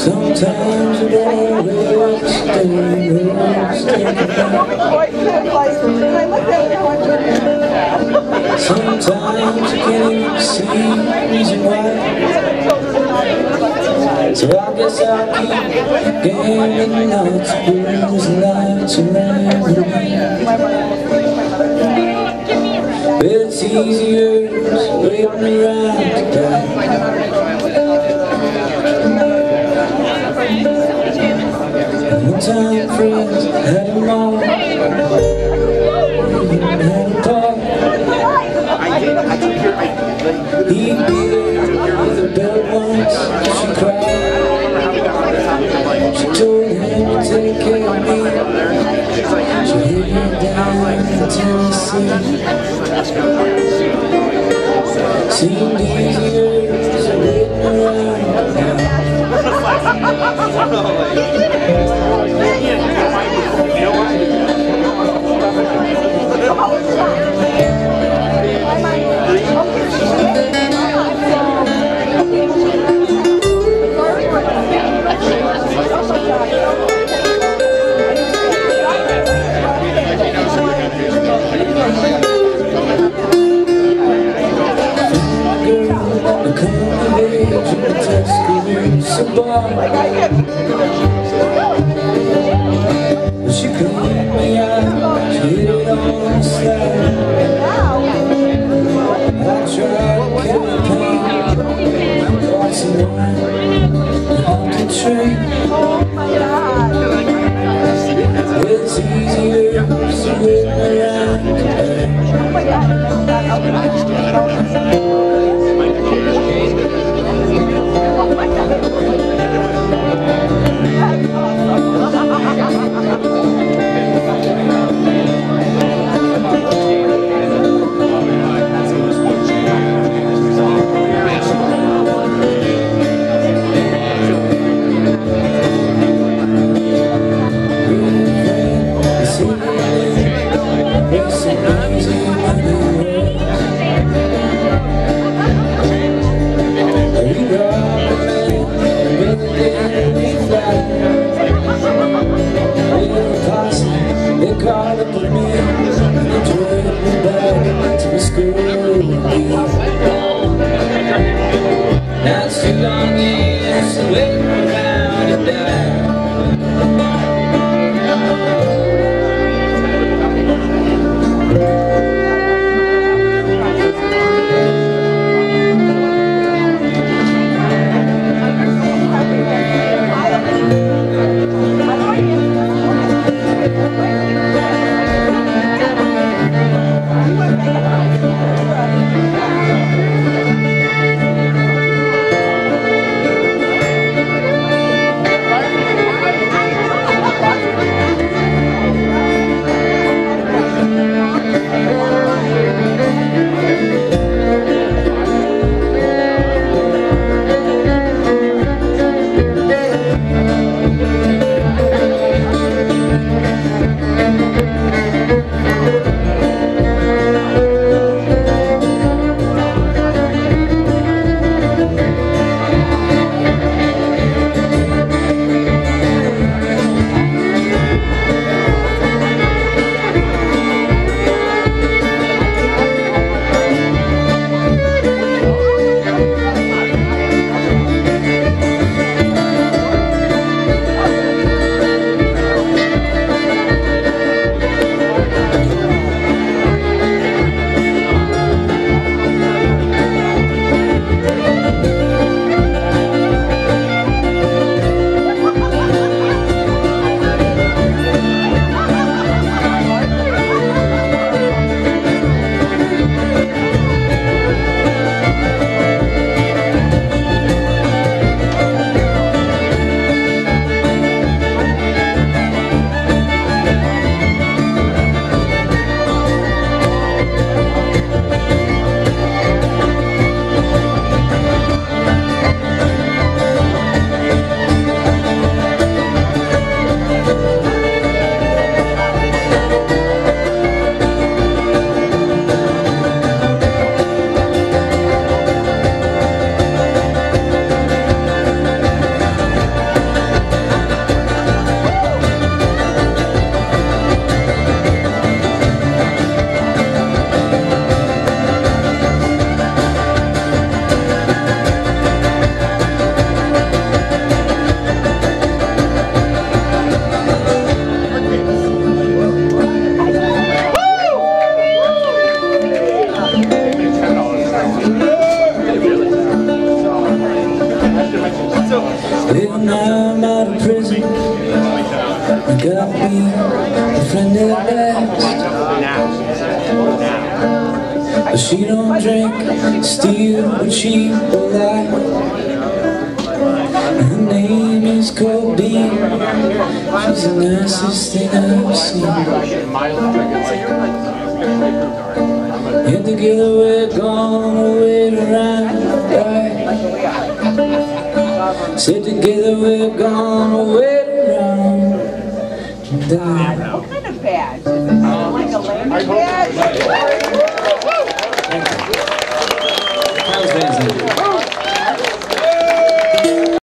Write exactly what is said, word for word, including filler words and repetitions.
Sometimes you always stay, stay. Sometimes you can't even see reason why. So I guess I'll keep gaining notes, blues, lights around me. But it's easier waiting around to die. One time friends had a mom, had a pop. He beat her with a belt once, she cried. She told him to take care of me. She hid me down in Tennessee. Seemed easier waiting around now. She cleaned me out, she hit it on the slide. I tried to kill the pain, bought some wine, on the train. It's easier to wait around today. now I'm out of prison. I got me a friend at last. But she don't drink, steal, but she will lie. Her name is Codeine. She's the nicest thing I've seen. And together we're gonna wait around, right? Said together we're gonna wait around and die. What kind of badge? Is it like a landing badge?